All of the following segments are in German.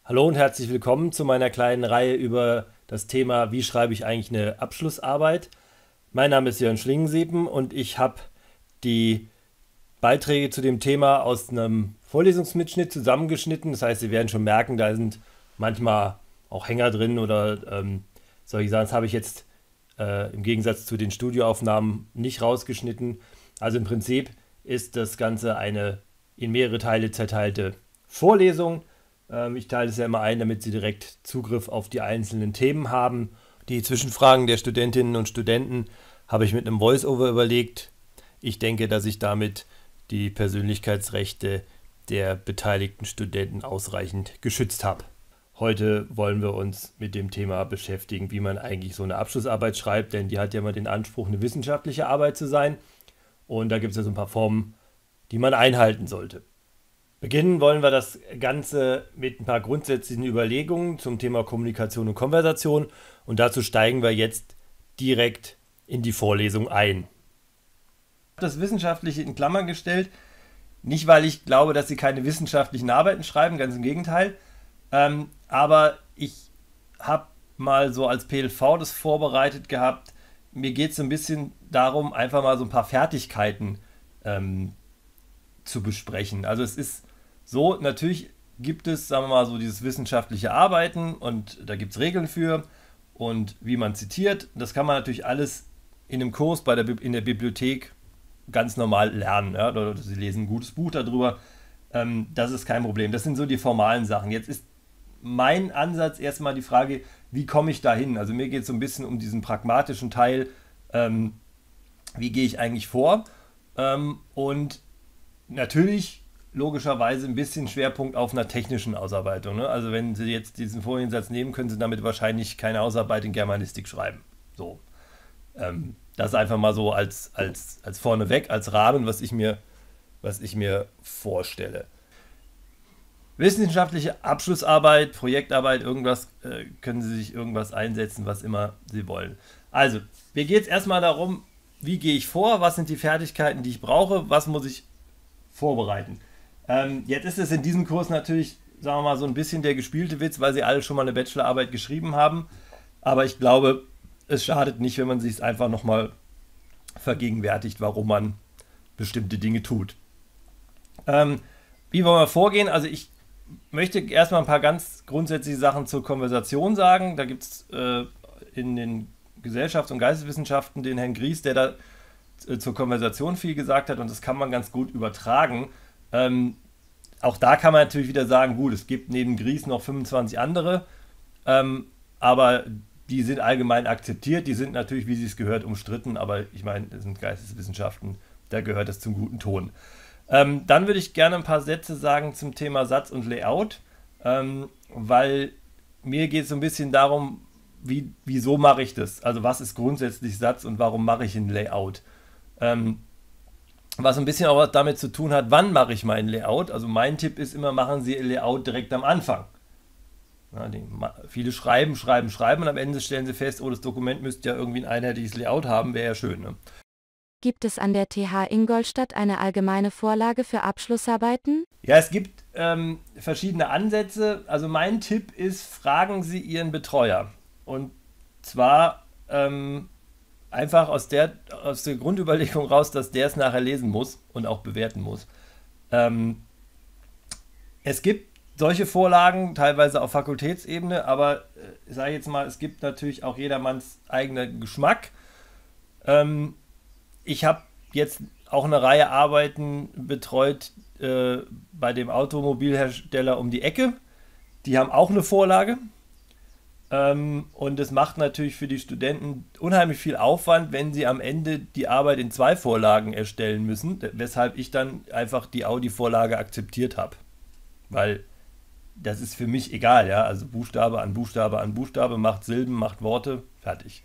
Hallo und herzlich willkommen zu meiner kleinen Reihe über das Thema, wie schreibe ich eigentlich eine Abschlussarbeit. Mein Name ist Jörn Schlingensiepen und ich habe die Beiträge zu dem Thema aus einem Vorlesungsmitschnitt zusammengeschnitten. Das heißt, Sie werden schon merken, da sind manchmal auch Hänger drin oder solche Sachen. Das habe ich jetzt im Gegensatz zu den Studioaufnahmen nicht rausgeschnitten. Also im Prinzip ist das Ganze eine in mehrere Teile zerteilte Vorlesung. Ich teile es ja immer ein, damit Sie direkt Zugriff auf die einzelnen Themen haben. Die Zwischenfragen der Studentinnen und Studenten habe ich mit einem Voice-Over überlegt. Ich denke, dass ich damit die Persönlichkeitsrechte der beteiligten Studenten ausreichend geschützt habe. Heute wollen wir uns mit dem Thema beschäftigen, wie man eigentlich so eine Abschlussarbeit schreibt, denn die hat ja immer den Anspruch, eine wissenschaftliche Arbeit zu sein. Und da gibt es ja so ein paar Formen, die man einhalten sollte. Beginnen wollen wir das Ganze mit ein paar grundsätzlichen Überlegungen zum Thema Kommunikation und Konversation und dazu steigen wir jetzt direkt in die Vorlesung ein. Ich habe das Wissenschaftliche in Klammern gestellt, nicht weil ich glaube, dass Sie keine wissenschaftlichen Arbeiten schreiben, ganz im Gegenteil, aber ich habe mal so als PLV das vorbereitet gehabt. Mir geht es so ein bisschen darum, einfach mal so ein paar Fertigkeiten zu besprechen. Also es ist so, natürlich gibt es, sagen wir mal, so dieses wissenschaftliche Arbeiten und da gibt es Regeln für und wie man zitiert. Das kann man natürlich alles in einem Kurs in der Bibliothek ganz normal lernen. Ja? Oder Sie lesen ein gutes Buch darüber. Das ist kein Problem. Das sind so die formalen Sachen. Jetzt ist mein Ansatz erstmal die Frage, wie komme ich da hin? Also mir geht es so ein bisschen um diesen pragmatischen Teil. Wie gehe ich eigentlich vor? Und natürlich logischerweise ein bisschen Schwerpunkt auf einer technischen Ausarbeitung. Ne? Also wenn Sie jetzt diesen Foliensatz nehmen, können Sie damit wahrscheinlich keine Ausarbeit in Germanistik schreiben. So. Das einfach mal so als vorneweg, als Rahmen, was ich mir vorstelle. Wissenschaftliche Abschlussarbeit, Projektarbeit, irgendwas, können Sie sich irgendwas einsetzen, was immer Sie wollen. Also, mir geht es erstmal darum, wie gehe ich vor, was sind die Fertigkeiten, die ich brauche, was muss ich vorbereiten. Jetzt ist es in diesem Kurs natürlich, sagen wir mal, so ein bisschen der gespielte Witz, weil Sie alle schon mal eine Bachelorarbeit geschrieben haben, aber ich glaube, es schadet nicht, wenn man sich es einfach nochmal vergegenwärtigt, warum man bestimmte Dinge tut. Wie wollen wir vorgehen? Also ich möchte erstmal ein paar ganz grundsätzliche Sachen zur Konversation sagen. Da gibt es in den Gesellschafts- und Geisteswissenschaften den Herrn Gries, der da zur Konversation viel gesagt hat und das kann man ganz gut übertragen. Auch da kann man natürlich wieder sagen, gut, es gibt neben Gries noch 25 andere, aber die sind allgemein akzeptiert, die sind natürlich, wie sie es gehört, umstritten, aber ich meine, das sind Geisteswissenschaften, da gehört es zum guten Ton. Dann würde ich gerne ein paar Sätze sagen zum Thema Satz und Layout, weil mir geht es so ein bisschen darum, wieso mache ich das? Also was ist grundsätzlich Satz und warum mache ich ein Layout? Was ein bisschen auch was damit zu tun hat, wann mache ich mein Layout? Also mein Tipp ist immer, machen Sie Ihr Layout direkt am Anfang. Ja, viele schreiben und am Ende stellen sie fest, oh, das Dokument müsste ja irgendwie ein einheitliches Layout haben, wäre ja schön. Ne? Gibt es an der TH Ingolstadt eine allgemeine Vorlage für Abschlussarbeiten? Ja, es gibt verschiedene Ansätze. Also mein Tipp ist, fragen Sie Ihren Betreuer. Und zwar einfach aus der Grundüberlegung raus, dass der es nachher lesen muss und auch bewerten muss. Es gibt solche Vorlagen, teilweise auf Fakultätsebene, aber ich sage jetzt mal, es gibt natürlich auch jedermanns eigenen Geschmack. Ich habe jetzt auch eine Reihe Arbeiten betreut bei dem Automobilhersteller um die Ecke. Die haben auch eine Vorlage. Und es macht natürlich für die Studenten unheimlich viel Aufwand, wenn sie am Ende die Arbeit in 2 Vorlagen erstellen müssen, weshalb ich dann einfach die Audi-Vorlage akzeptiert habe. Weil das ist für mich egal, ja. Also Buchstabe an Buchstabe an Buchstabe, macht Silben, macht Worte, fertig.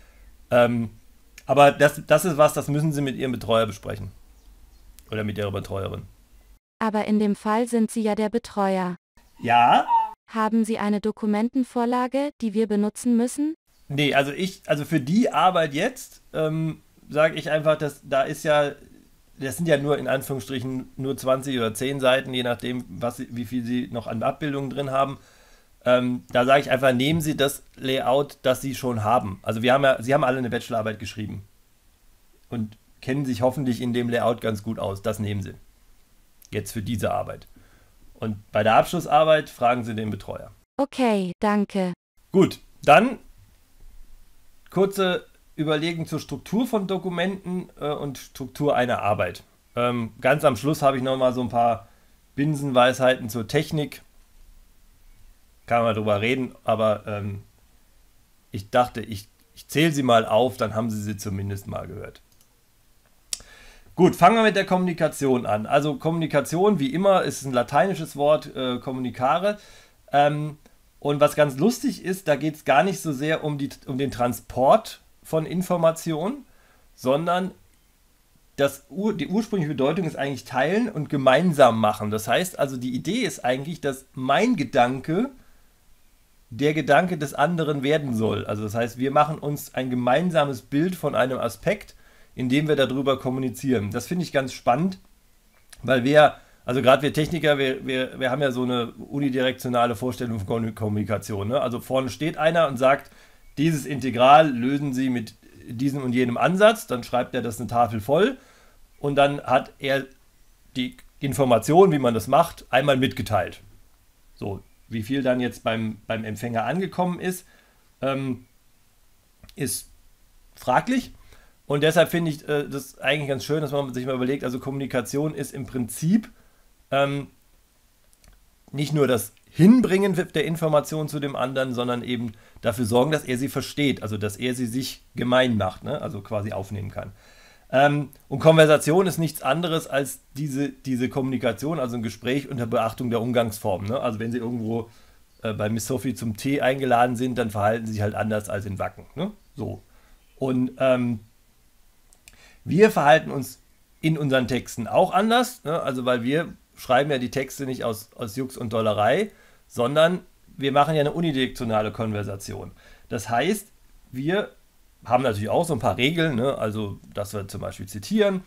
Aber das ist was, das müssen Sie mit Ihrem Betreuer besprechen. Oder mit Ihrer Betreuerin. Aber in dem Fall sind Sie ja der Betreuer. Ja. Haben Sie eine Dokumentenvorlage, die wir benutzen müssen? Nee, also für die Arbeit jetzt sage ich einfach, das sind ja nur in Anführungsstrichen nur 20 oder 10 Seiten, je nachdem, wie viel Sie noch an Abbildungen drin haben. Da sage ich einfach, nehmen Sie das Layout, das Sie schon haben. Also Sie haben alle eine Bachelorarbeit geschrieben und kennen sich hoffentlich in dem Layout ganz gut aus. Das nehmen Sie jetzt für diese Arbeit. Und bei der Abschlussarbeit fragen Sie den Betreuer. Okay, danke. Gut, dann kurze Überlegung zur Struktur von Dokumenten und Struktur einer Arbeit. Ganz am Schluss habe ich nochmal so ein paar Binsenweisheiten zur Technik. Kann man drüber reden, aber ich dachte, ich zähle sie mal auf, dann haben Sie sie zumindest mal gehört. Gut, fangen wir mit der Kommunikation an. Also Kommunikation, wie immer, ist ein lateinisches Wort, communicare. Und was ganz lustig ist, da geht es gar nicht so sehr um den Transport von Informationen, sondern die ursprüngliche Bedeutung ist eigentlich teilen und gemeinsam machen. Das heißt also, die Idee ist eigentlich, dass mein Gedanke der Gedanke des anderen werden soll. Also das heißt, wir machen uns ein gemeinsames Bild von einem Aspekt, indem wir darüber kommunizieren. Das finde ich ganz spannend, weil also gerade wir Techniker, wir haben ja so eine unidirektionale Vorstellung von Kommunikation. Ne? Also vorne steht einer und sagt, dieses Integral lösen Sie mit diesem und jenem Ansatz, dann schreibt er das eine Tafel voll und dann hat er die Information, wie man das macht, einmal mitgeteilt. So, wie viel dann jetzt beim Empfänger angekommen ist, ist fraglich. Und deshalb finde ich das eigentlich ganz schön, dass man sich mal überlegt, also Kommunikation ist im Prinzip nicht nur das Hinbringen der Information zu dem anderen, sondern eben dafür sorgen, dass er sie versteht, also dass er sie sich gemein macht, ne? Also quasi aufnehmen kann. Und Konversation ist nichts anderes als diese Kommunikation, also ein Gespräch unter Beachtung der Umgangsform. Ne? Also wenn Sie irgendwo bei Miss Sophie zum Tee eingeladen sind, dann verhalten Sie sich halt anders als in Wacken. Ne? So. Und wir verhalten uns in unseren Texten auch anders, ne? Also weil wir schreiben ja die Texte nicht aus Jux und Dollerei, sondern wir machen ja eine unidirektionale Konversation. Das heißt, wir haben natürlich auch so ein paar Regeln, ne? Also dass wir zum Beispiel zitieren,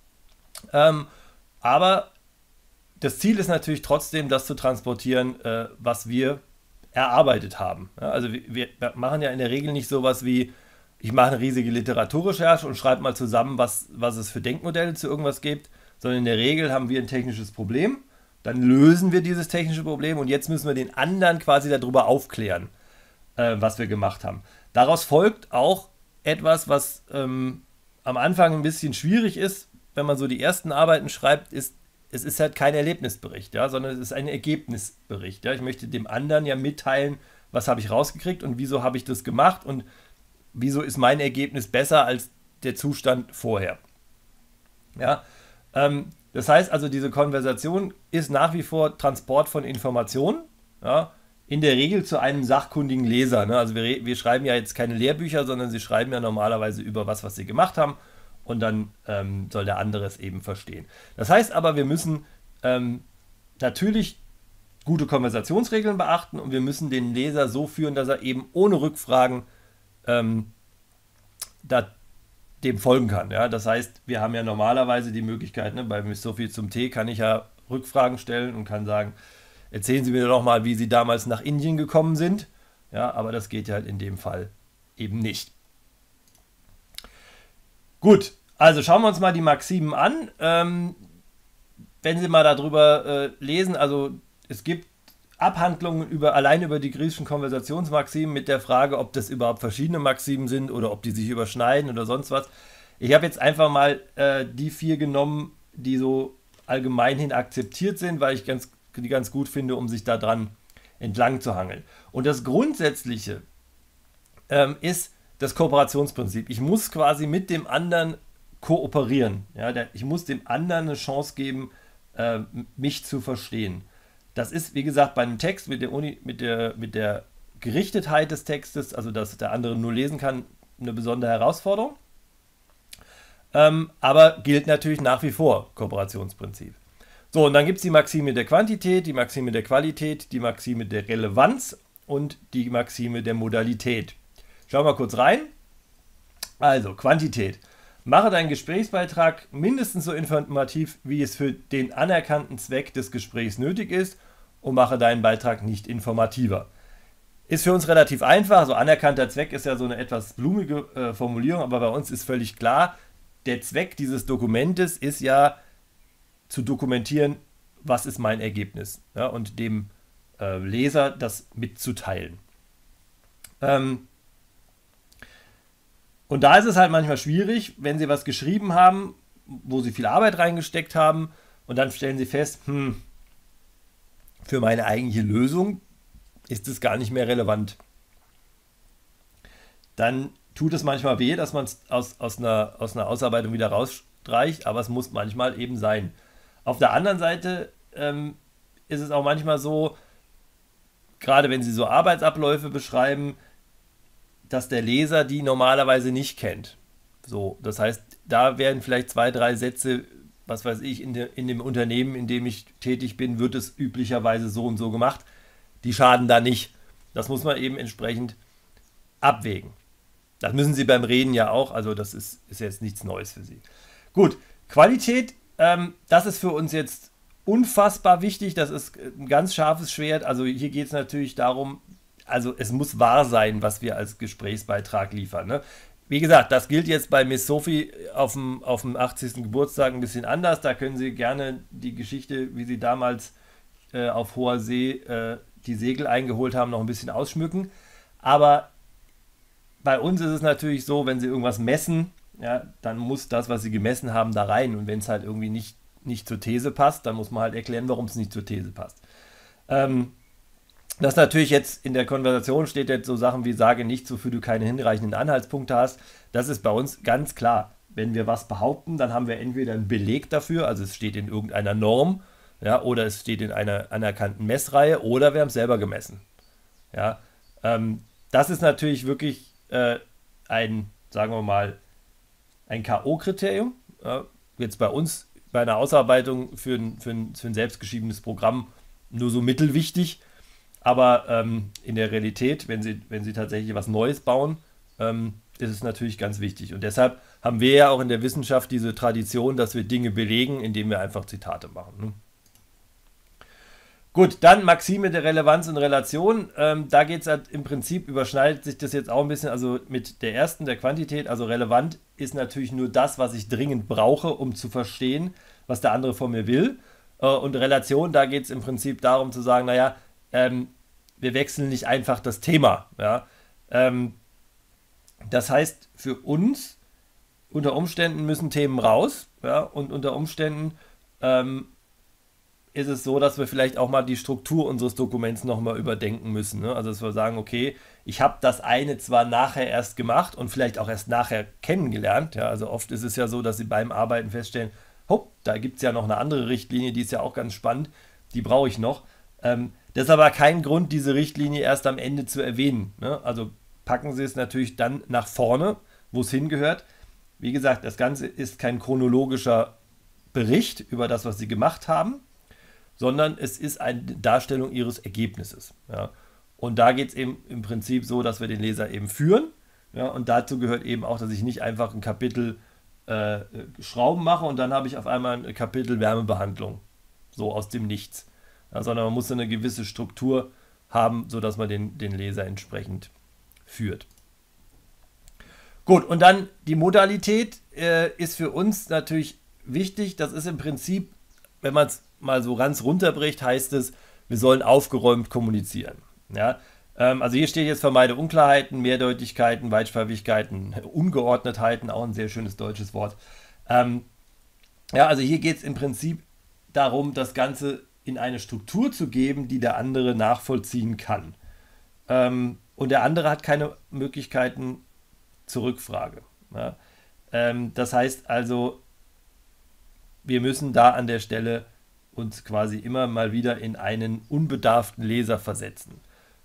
aber das Ziel ist natürlich trotzdem, das zu transportieren, was wir erarbeitet haben. Ja? Also wir machen ja in der Regel nicht sowas wie, ich mache eine riesige Literaturrecherche und schreibe mal zusammen, was es für Denkmodelle zu irgendwas gibt, sondern in der Regel haben wir ein technisches Problem, dann lösen wir dieses technische Problem und jetzt müssen wir den anderen quasi darüber aufklären, was wir gemacht haben. Daraus folgt auch etwas, was am Anfang ein bisschen schwierig ist, wenn man so die ersten Arbeiten schreibt, es ist halt kein Erlebnisbericht, ja, sondern es ist ein Ergebnisbericht. Ja. Ich möchte dem anderen ja mitteilen, was habe ich rausgekriegt und wieso habe ich das gemacht und wieso ist mein Ergebnis besser als der Zustand vorher. Ja, das heißt also, diese Konversation ist nach wie vor Transport von Informationen, ja, in der Regel zu einem sachkundigen Leser. Ne? Also wir schreiben ja jetzt keine Lehrbücher, sondern sie schreiben ja normalerweise über was sie gemacht haben und dann soll der andere es eben verstehen. Das heißt aber, wir müssen natürlich gute Konversationsregeln beachten und wir müssen den Leser so führen, dass er eben ohne Rückfragen dem folgen kann. Ja? Das heißt, wir haben ja normalerweise die Möglichkeit, ne, bei Miss Sophie zum Tee kann ich ja Rückfragen stellen und kann sagen, erzählen Sie mir doch mal, wie Sie damals nach Indien gekommen sind. Ja, aber das geht ja halt in dem Fall eben nicht. Gut, also schauen wir uns mal die Maximen an. Wenn Sie mal darüber lesen, also es gibt Abhandlungen allein über die griechischen Konversationsmaximen mit der Frage, ob das überhaupt verschiedene Maximen sind oder ob die sich überschneiden oder sonst was. Ich habe jetzt einfach mal die 4 genommen, die so allgemeinhin akzeptiert sind, weil ich die ganz gut finde, um sich daran entlang zu hangeln. Und das Grundsätzliche ist das Kooperationsprinzip. Ich muss quasi mit dem anderen kooperieren. Ja? Ich muss dem anderen eine Chance geben, mich zu verstehen. Das ist, wie gesagt, bei einem Text mit der Gerichtetheit des Textes, also dass der andere nur lesen kann, eine besondere Herausforderung. Aber gilt natürlich nach wie vor Kooperationsprinzip. So, und dann gibt es die Maxime der Quantität, die Maxime der Qualität, die Maxime der Relevanz und die Maxime der Modalität. Schauen wir mal kurz rein. Also, Quantität. Mache deinen Gesprächsbeitrag mindestens so informativ, wie es für den anerkannten Zweck des Gesprächs nötig ist und mache deinen Beitrag nicht informativer. Ist für uns relativ einfach. So anerkannter Zweck ist ja so eine etwas blumige Formulierung, aber bei uns ist völlig klar, der Zweck dieses Dokumentes ist ja zu dokumentieren, was ist mein Ergebnis, ja, und dem Leser das mitzuteilen. Und da ist es halt manchmal schwierig, wenn Sie was geschrieben haben, wo Sie viel Arbeit reingesteckt haben und dann stellen Sie fest, für meine eigentliche Lösung ist es gar nicht mehr relevant. Dann tut es manchmal weh, dass man es aus einer Ausarbeitung wieder rausstreicht, aber es muss manchmal eben sein. Auf der anderen Seite ist es auch manchmal so, gerade wenn Sie so Arbeitsabläufe beschreiben, dass der Leser die normalerweise nicht kennt. So, das heißt, da werden vielleicht 2, 3 Sätze, was weiß ich, in dem Unternehmen, in dem ich tätig bin, wird es üblicherweise so und so gemacht. Die schaden da nicht. Das muss man eben entsprechend abwägen. Das müssen Sie beim Reden ja auch, also das ist jetzt nichts Neues für Sie. Gut, Qualität, das ist für uns jetzt unfassbar wichtig, das ist ein ganz scharfes Schwert. Also hier geht es natürlich darum, also es muss wahr sein, was wir als Gesprächsbeitrag liefern. Ne? Wie gesagt, das gilt jetzt bei Miss Sophie auf dem 80. Geburtstag ein bisschen anders. Da können Sie gerne die Geschichte, wie Sie damals auf hoher See die Segel eingeholt haben, noch ein bisschen ausschmücken. Aber bei uns ist es natürlich so, wenn Sie irgendwas messen, ja, dann muss das, was Sie gemessen haben, da rein. Und wenn es halt irgendwie nicht zur These passt, dann muss man halt erklären, warum es nicht zur These passt. Das natürlich jetzt in der Konversation steht jetzt so Sachen wie sage nichts, wofür du keine hinreichenden Anhaltspunkte hast. Das ist bei uns ganz klar. Wenn wir was behaupten, dann haben wir entweder einen Beleg dafür, also es steht in irgendeiner Norm, ja, oder es steht in einer anerkannten Messreihe, oder wir haben es selber gemessen. Ja, das ist natürlich wirklich ein, sagen wir mal, ein K.O.-Kriterium. Ja, jetzt bei uns, bei einer Ausarbeitung für ein selbstgeschriebenes Programm nur so mittelwichtig. Aber in der Realität, wenn Sie tatsächlich was Neues bauen, ist es natürlich ganz wichtig. Und deshalb haben wir ja auch in der Wissenschaft diese Tradition, dass wir Dinge belegen, indem wir einfach Zitate machen. Ne? Gut, dann Maxime der Relevanz und Relation. Da geht es halt im Prinzip, überschneidet sich das jetzt auch ein bisschen, also mit der ersten, der Quantität. Also relevant ist natürlich nur das, was ich dringend brauche, um zu verstehen, was der andere von mir will. Und Relation, da geht es im Prinzip darum zu sagen, naja, wir wechseln nicht einfach das Thema. Ja? Das heißt, für uns, unter Umständen müssen Themen raus, ja? Und unter Umständen ist es so, dass wir vielleicht auch mal die Struktur unseres Dokuments nochmal überdenken müssen. Ne? Also dass wir sagen, okay, ich habe das eine zwar nachher erst gemacht und vielleicht auch erst nachher kennengelernt. Ja? Also oft ist es ja so, dass Sie beim Arbeiten feststellen, hopp, da gibt es ja noch eine andere Richtlinie, die ist ja auch ganz spannend, die brauche ich noch. Das ist aber kein Grund, diese Richtlinie erst am Ende zu erwähnen. Ne? Also packen Sie es natürlich dann nach vorne, wo es hingehört. Wie gesagt, das Ganze ist kein chronologischer Bericht über das, was Sie gemacht haben, sondern es ist eine Darstellung Ihres Ergebnisses. Ja? Und da geht es eben im Prinzip so, dass wir den Leser eben führen. Ja? Und dazu gehört eben auch, dass ich nicht einfach ein Kapitel Schrauben mache und dann habe ich auf einmal ein Kapitel Wärmebehandlung. So aus dem Nichts. Ja, sondern man muss eine gewisse Struktur haben, sodass man den Leser entsprechend führt. Gut, und dann die Modalität ist für uns natürlich wichtig. Das ist im Prinzip, wenn man es mal so ganz runterbricht, heißt es, wir sollen aufgeräumt kommunizieren. Ja? Also hier steht jetzt vermeide Unklarheiten, Mehrdeutigkeiten, Weitsprachigkeiten, Ungeordnetheiten, auch ein sehr schönes deutsches Wort. Ja, also hier geht es im Prinzip darum, das Ganze in eine Struktur zu geben, die der andere nachvollziehen kann. Und der andere hat keine Möglichkeiten zur Rückfrage. Ja? Das heißt also, wir müssen da an der Stelle uns quasi immer mal wieder in einen unbedarften Leser versetzen.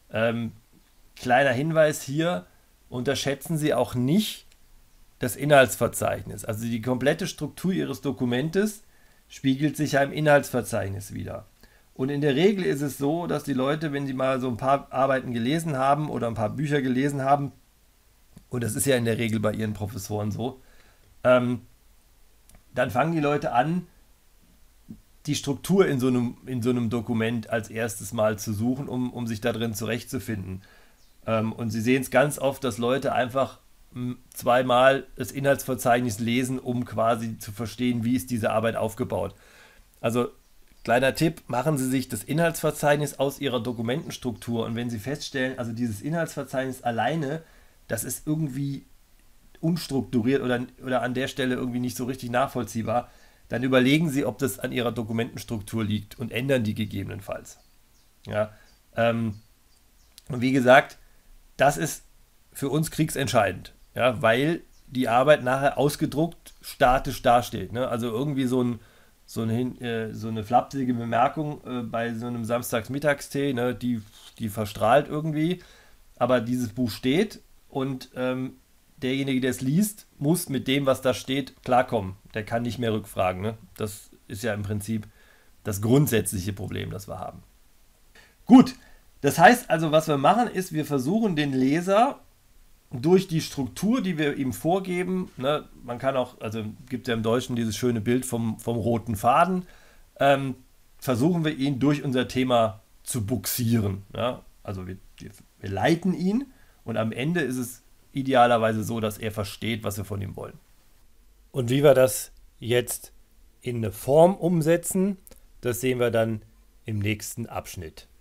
Kleiner Hinweis hier, unterschätzen Sie auch nicht das Inhaltsverzeichnis. Also die komplette Struktur Ihres Dokumentes spiegelt sich ja im Inhaltsverzeichnis wieder. Und in der Regel ist es so, dass die Leute, wenn sie mal so ein paar Arbeiten gelesen haben oder ein paar Bücher gelesen haben, und das ist ja in der Regel bei ihren Professoren so, dann fangen die Leute an, die Struktur in so einem Dokument als erstes mal zu suchen, um sich da drin zurechtzufinden. Und Sie sehen es ganz oft, dass Leute einfach zweimal das Inhaltsverzeichnis lesen, um quasi zu verstehen, wie ist diese Arbeit aufgebaut. Also kleiner Tipp, machen Sie sich das Inhaltsverzeichnis aus Ihrer Dokumentenstruktur und wenn Sie feststellen, also dieses Inhaltsverzeichnis alleine, das ist irgendwie unstrukturiert oder an der Stelle irgendwie nicht so richtig nachvollziehbar, dann überlegen Sie, ob das an Ihrer Dokumentenstruktur liegt und ändern die gegebenenfalls. Ja, und wie gesagt, das ist für uns kriegsentscheidend, ja, weil die Arbeit nachher ausgedruckt statisch dasteht. Ne? Also irgendwie so eine flapsige Bemerkung bei so einem Samstagsmittagstee, ne? Die verstrahlt irgendwie, aber dieses Buch steht und derjenige, der es liest, muss mit dem, was da steht, klarkommen. Der kann nicht mehr rückfragen. Ne? Das ist ja im Prinzip das grundsätzliche Problem, das wir haben. Gut, das heißt also, was wir machen, ist, wir versuchen den Leser durch die Struktur, die wir ihm vorgeben, ne, man kann auch, also gibt ja im Deutschen dieses schöne Bild vom roten Faden, ähm, versuchen wir ihn durch unser Thema zu buxieren. Ja? Also wir leiten ihn und am Ende ist es idealerweise so, dass er versteht, was wir von ihm wollen. Und wie wir das jetzt in eine Form umsetzen, das sehen wir dann im nächsten Abschnitt.